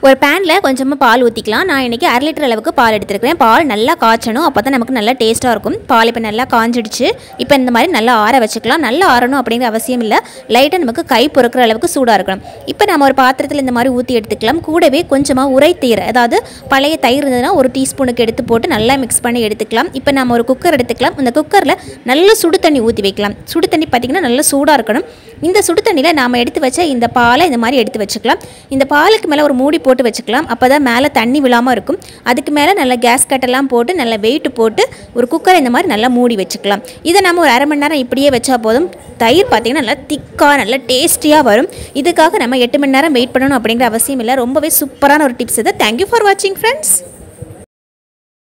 ஒரு பேனில் கொஞ்சமாக பால் ஊற்றிக்கலாம். நான் இன்றைக்கி 1/2 லிட்டர் அளவுக்கு பால் எடுத்துருக்கிறேன். பால் நல்லா காய்ச்சணும், அப்போ தான் நமக்கு நல்லா டேஸ்ட்டாக இருக்கும். பால் இப்போ நல்லா காஞ்சிடுச்சு. இப்போ இந்த மாதிரி நல்லா ஆற வச்சுக்கலாம். நல்லா ஆறணும் அப்படிங்கிற அவசியம் இல்லை, லைட்டாக நமக்கு கை பொறுக்கிற அளவுக்கு சூடாக இருக்கணும். இப்போ நம்ம ஒரு பாத்திரத்தில் இந்த மாதிரி ஊற்றி எடுத்துக்கலாம். கூடவே கொஞ்சமாக உரை தயிர், அதாவது பழைய தயிர் இருந்ததுன்னா 1 டீஸ்பூனுக்கு எடுத்து போட்டு நல்லா மிக்ஸ் பண்ணி எடுத்துக்கலாம். இப்போ நம்ம ஒரு குக்கர் எடுத்துக்கலாம். அந்த குக்கரில் நல்ல சுடு தண்ணி ஊற்றி வைக்கலாம். சுடு தண்ணி பார்த்திங்கன்னா நல்லா சூடாக இருக்கணும். இந்த சுடு தண்ணியில் நாம் எடுத்து வச்ச இந்த பாலை இந்த மாதிரி எடுத்து வச்சுக்கலாம். இந்த பாலுக்கு மேலே ஒரு மூடி போட்டு வச்சுக்கலாம். அப்போ தான் மேலே தண்ணி விழாமல் இருக்கும். அதுக்கு மேலே நல்லா கேஸ் கட்டெல்லாம் போட்டு நல்லா வெயிட் போட்டு ஒரு குக்கரை இந்த மாதிரி நல்லா மூடி வச்சுக்கலாம். இதை நம்ம ஒரு 1/2 மணி நேரம் இப்படியே வச்சா போதும். தயிர் பார்த்திங்கன்னா நல்லா திக்காக நல்லா டேஸ்டியாக வரும். இதுக்காக நம்ம 8 மணி நேரம் வெயிட் பண்ணணும் அப்படிங்கிற அவசியம் இல்லை. ரொம்பவே சூப்பரான ஒரு டிப்ஸ் இது. தேங்க்யூ ஃபார் வாட்சிங் ஃப்ரெண்ட்ஸ்.